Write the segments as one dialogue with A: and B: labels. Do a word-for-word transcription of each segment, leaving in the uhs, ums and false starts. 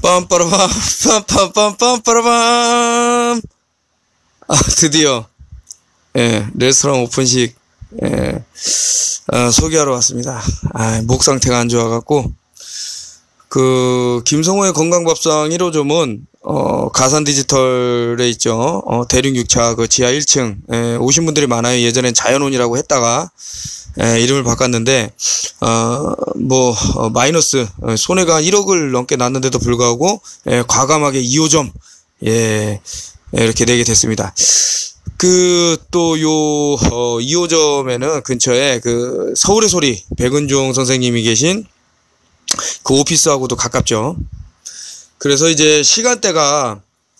A: 빰빠라밤 빰빰빰빰빠라밤. 아, 드디어 예, 레스토랑 오픈식 예, 아, 소개하러 왔습니다. 아, 목 상태가 안 좋아갖고 그 김성호의 건강밥상 일 호점은 어, 가산 디지털에 있죠. 어, 대륙 육 차 그 지하 일 층 예, 오신 분들이 많아요. 예전엔 자연온이라고 했다가 예, 이름을 바꿨는데 어, 뭐 어, 마이너스 어, 손해가 한 일억을 넘게 났는데도 불구하고 예, 과감하게 이 호점 예, 예, 이렇게 내게 됐습니다. 그 또 요 어, 이 호점에는 근처에 그 서울의 소리 백은종 선생님이 계신 그 오피스하고도 가깝죠. 그래서 이제 시간대가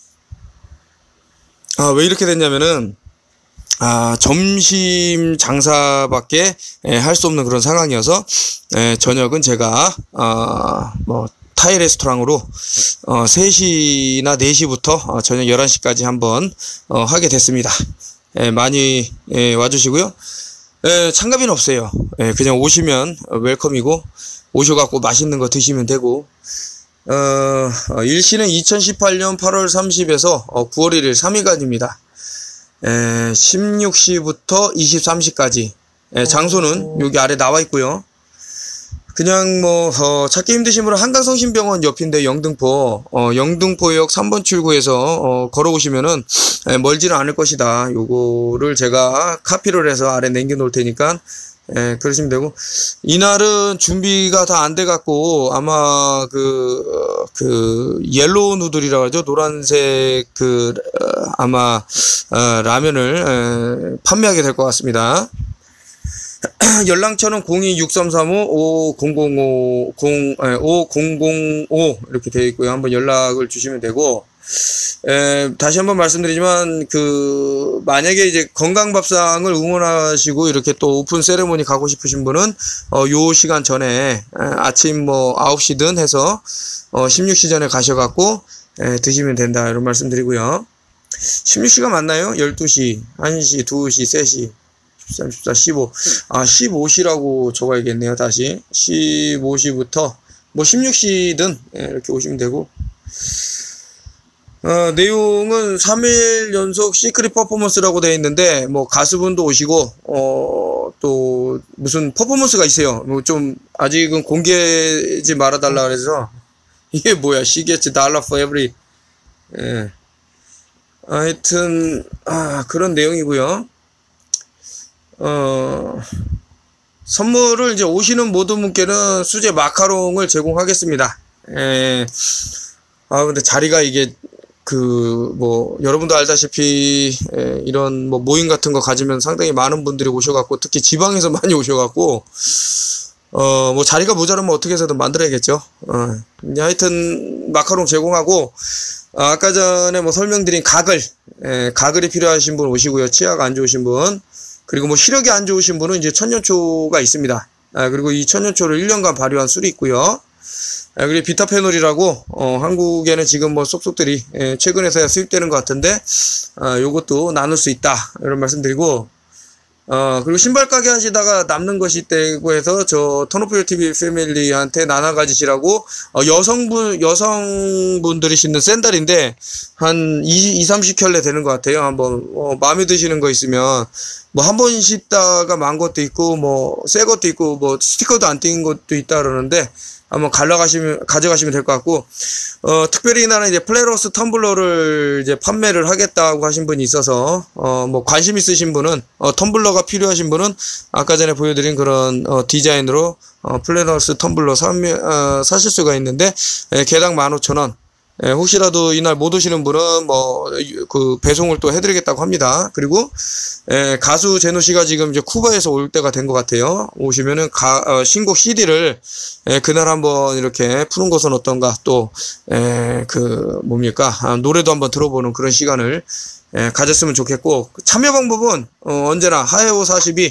A: 아, 왜 이렇게 됐냐면은 아, 점심 장사밖에 할 수 없는 그런 상황이어서 에, 저녁은 제가 아, 뭐 타이 레스토랑으로 어, 세 시나 네 시부터 어, 저녁 열한 시까지 한번 어, 하게 됐습니다. 에, 많이 에, 와주시고요. 에, 참가비는 없어요. 에, 그냥 오시면 웰컴이고 오셔갖고 맛있는 거 드시면 되고 어, 일시는 이천십팔 년 팔월 삼십에서 어, 구월 일일 삼 일간입니다. 에, 십육 시부터 이십삼 시까지 에, 장소는 여기 아래 나와 있고요. 그냥 뭐 어, 찾기 힘드신 분은 한강성심병원 옆인데 영등포 어, 영등포역 삼 번 출구에서 어, 걸어오시면은 에, 멀지는 않을 것이다. 요거를 제가 카피를 해서 아래 남겨 놓을 테니까 예, 그러시면 되고, 이날은 준비가 다 안 돼갖고, 아마, 그, 그, 옐로우 누들이라고 하죠. 노란색, 그, 어, 아마, 어, 라면을, 에, 판매하게 될 것 같습니다. 연락처는 공이 육삼삼오 오공공오 오공공오 이렇게 되어 있고요. 한번 연락을 주시면 되고, 에, 다시 한번 말씀드리지만 그 만약에 이제 건강밥상을 응원하시고 이렇게 또 오픈 세레모니 가고 싶으신 분은 어, 요 시간 전에 에, 아침 뭐 아홉 시든 해서 어, 십육 시 전에 가셔갖고 에, 드시면 된다 이런 말씀드리고요. 십육 시가 맞나요? 열두 시, 한 시, 두 시, 세 시, 십삼, 십사, 십오. 아, 십오 시라고 적어야겠네요. 다시 십오 시부터 뭐 십육 시든 에, 이렇게 오시면 되고. 어, 내용은 삼 일 연속 시크릿 퍼포먼스라고 되어 있는데, 뭐, 가수분도 오시고, 어, 또, 무슨 퍼포먼스가 있어요. 뭐, 좀, 아직은 공개하지 말아달라 그래서, 이게 뭐야, 시계치 달러 for every, 예. 하여튼, 아, 그런 내용이고요. 어, 선물을 이제 오시는 모든 분께는 수제 마카롱을 제공하겠습니다. 예. 아, 근데 자리가 이게, 그, 뭐, 여러분도 알다시피, 에, 이런 뭐 모임 같은 거 가지면 상당히 많은 분들이 오셔갖고, 특히 지방에서 많이 오셔갖고, 어, 뭐 자리가 모자라면 어떻게 해서든 만들어야겠죠. 어, 이제 하여튼, 마카롱 제공하고, 아, 아까 전에 뭐 설명드린 가글, 에, 가글이 필요하신 분 오시고요. 치아가 안 좋으신 분. 그리고 뭐 시력이 안 좋으신 분은 이제 천년초가 있습니다. 아, 그리고 이 천년초를 일 년간 발효한 술이 있고요. 아, 그리고 비타페놀이라고 어, 한국에는 지금 뭐 쏙쏙들이 예, 최근에서야 수입되는 것 같은데 아, 요것도 나눌 수 있다 이런 말씀드리고 어, 그리고 신발 가게 하시다가 남는 것이 있다고 해서 저 턴오프 티비 패밀리한테 나눠 가지시라고 어, 여성분 여성분들이 신는 샌들인데 한 이십, 삼십 켤레 되는 것 같아요. 한번 어, 마음에 드시는 거 있으면 뭐 한 번 신다가 만 것도 있고 뭐 새 것도 있고 뭐 스티커도 안 띄는 것도 있다 그러는데 한번 갈라가시면, 가져가시면 될 것 같고, 어, 특별히 이날은 이제 플레로스 텀블러를 이제 판매를 하겠다고 하신 분이 있어서, 어, 뭐 관심 있으신 분은, 어, 텀블러가 필요하신 분은 아까 전에 보여드린 그런, 어, 디자인으로, 어, 플레로스 텀블러 사, 어, 사실 수가 있는데, 에, 개당 만 오천 원. 예, 혹시라도 이날 못 오시는 분은 뭐 그 배송을 또 해드리겠다고 합니다. 그리고 예, 가수 제노 씨가 지금 이제 쿠바에서 올 때가 된 것 같아요. 오시면은 가, 어, 신곡 씨디를 예, 그날 한번 이렇게 푸는 것은 어떤가 또 그 뭡니까 아, 노래도 한번 들어보는 그런 시간을 예, 가졌으면 좋겠고 참여 방법은 어, 언제나 하에오 사십이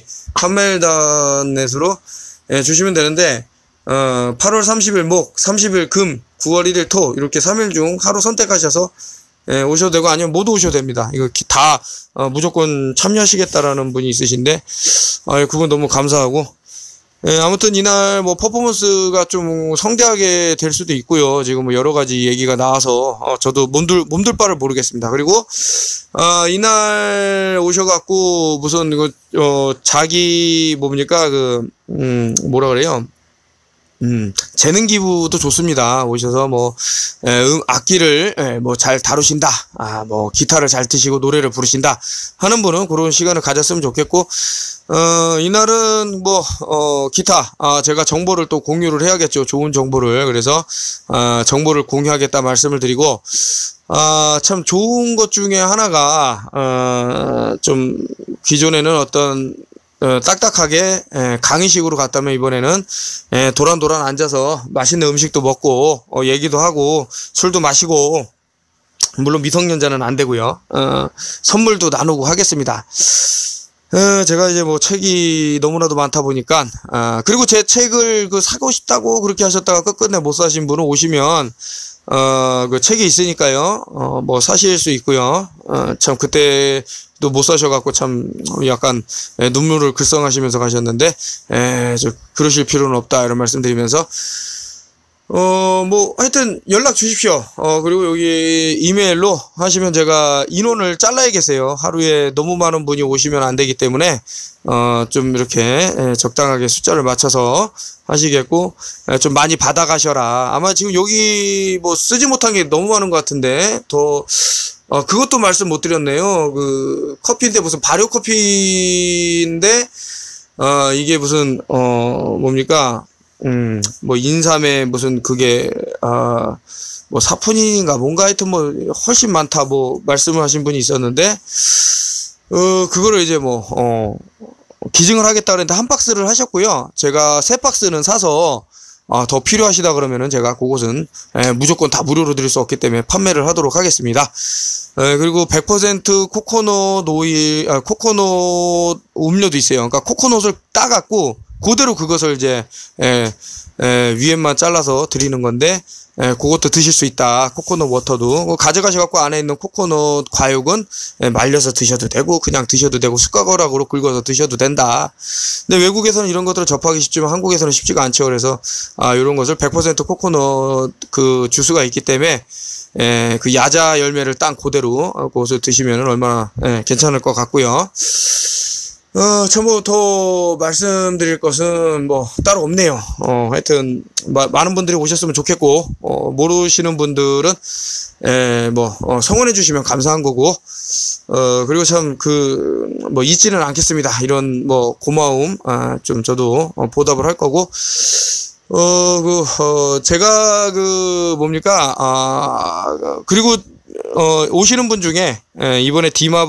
A: 판멜단넷으로 예, 주시면 되는데. 어, 팔월 삼십일 목, 삼십일 금, 구월 일일 토 이렇게 삼 일 중 하루 선택하셔서 예, 오셔도 되고 아니면 모두 오셔도 됩니다. 이거 다 어, 무조건 참여하시겠다라는 분이 있으신데 아, 그분 너무 감사하고 예, 아무튼 이날 뭐 퍼포먼스가 좀 성대하게 될 수도 있고요. 지금 뭐 여러 가지 얘기가 나와서 어, 저도 몸둘 몸둘 바를 모르겠습니다. 그리고 아, 이날 오셔갖고 무슨 그 어, 자기 뭡니까 그 음, 뭐라 그래요? 음, 재능 기부도 좋습니다. 오셔서 뭐, 에, 음, 악기를, 에, 뭐, 잘 다루신다. 아, 뭐, 기타를 잘 트시고 노래를 부르신다. 하는 분은 그런 시간을 가졌으면 좋겠고, 어, 이날은 뭐, 어, 기타, 아, 제가 정보를 또 공유를 해야겠죠. 좋은 정보를. 그래서, 아, 정보를 공유하겠다 말씀을 드리고, 아, 참 좋은 것 중에 하나가, 어, 좀, 기존에는 어떤, 어, 딱딱하게 에, 강의식으로 갔다면 이번에는 에, 도란도란 앉아서 맛있는 음식도 먹고 어, 얘기도 하고 술도 마시고 물론 미성년자는 안 되고요. 어, 선물도 나누고 하겠습니다. 어, 제가 이제 뭐 책이 너무나도 많다 보니까 아, 그리고 제 책을 그 사고 싶다고 그렇게 하셨다가 끝끝내 못 사신 분은 오시면 어, 그 책이 있으니까요. 어, 뭐 사실 수 있고요. 어, 참 그때도 못 사셔갖고 참 약간 에, 눈물을 글썽하시면서 가셨는데, 에, 저 그러실 필요는 없다 이런 말씀드리면서 어, 뭐 하여튼 연락 주십시오. 어, 그리고 여기 이메일로 하시면 제가 인원을 잘라야겠어요. 하루에 너무 많은 분이 오시면 안 되기 때문에 어, 좀 이렇게 에, 적당하게 숫자를 맞춰서 하시겠고, 에, 좀 많이 받아 가셔라. 아마 지금 여기 뭐 쓰지 못한 게 너무 많은 것 같은데 더 어, 그것도 말씀 못 드렸네요. 그 커피인데 무슨 발효 커피인데 어, 이게 무슨 어, 뭡니까? 음, 뭐, 인삼에 무슨 그게, 아, 뭐, 사포닌인가 뭔가 하여튼 뭐, 훨씬 많다, 뭐, 말씀을 하신 분이 있었는데, 어, 그거를 이제 뭐, 어, 기증을 하겠다 그랬는데 한 박스를 하셨고요. 제가 세 박스는 사서, 아, 더 필요하시다 그러면은 제가 그것은, 에, 무조건 다 무료로 드릴 수 없기 때문에 판매를 하도록 하겠습니다. 에, 그리고 백 퍼센트 코코넛 오일, 아, 코코넛 음료도 있어요. 그러니까 코코넛을 따갖고, 그대로 그것을 이제 에, 에, 위에만 잘라서 드리는 건데 에, 그것도 드실 수 있다. 코코넛 워터도 가져가셔갖고 안에 있는 코코넛 과육은 에, 말려서 드셔도 되고 그냥 드셔도 되고 숟가락으로 긁어서 드셔도 된다. 근데 외국에서는 이런 것들을 접하기 쉽지만 한국에서는 쉽지가 않죠. 그래서 아, 이런 것을 백 퍼센트 코코넛 그 주스가 있기 때문에 에, 그 야자 열매를 딴 그대로 그것을 드시면 얼마나 에, 괜찮을 것 같고요. 어, 전부 더 말씀드릴 것은 뭐 따로 없네요. 어, 하여튼 마, 많은 분들이 오셨으면 좋겠고 어, 모르시는 분들은 에, 뭐 어, 성원해 주시면 감사한 거고 어, 그리고 참 그 뭐 잊지는 않겠습니다. 이런 뭐 고마움 아, 좀 저도 어, 보답을 할 거고 어, 그 어, 제가 그 뭡니까 아, 그리고 어, 오시는 분 중에 에, 이번에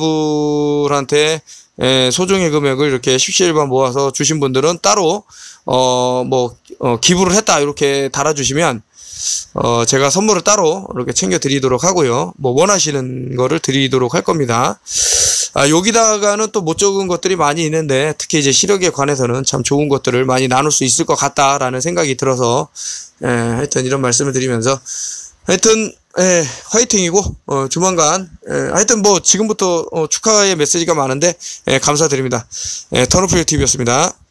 A: 디마블한테 예, 소정의 금액을 이렇게 십시일반 모아서 주신 분들은 따로, 어, 뭐, 어, 기부를 했다, 이렇게 달아주시면, 어, 제가 선물을 따로 이렇게 챙겨 드리도록 하고요. 뭐, 원하시는 거를 드리도록 할 겁니다. 아, 여기다가는 또 못 적은 것들이 많이 있는데, 특히 이제 시력에 관해서는 참 좋은 것들을 많이 나눌 수 있을 것 같다라는 생각이 들어서, 예, 하여튼 이런 말씀을 드리면서, 하여튼, 예, 화이팅이고, 어, 조만간, 예, 하여튼 뭐, 지금부터, 어, 축하의 메시지가 많은데, 예, 감사드립니다. 예, 턴오프 티비였습니다.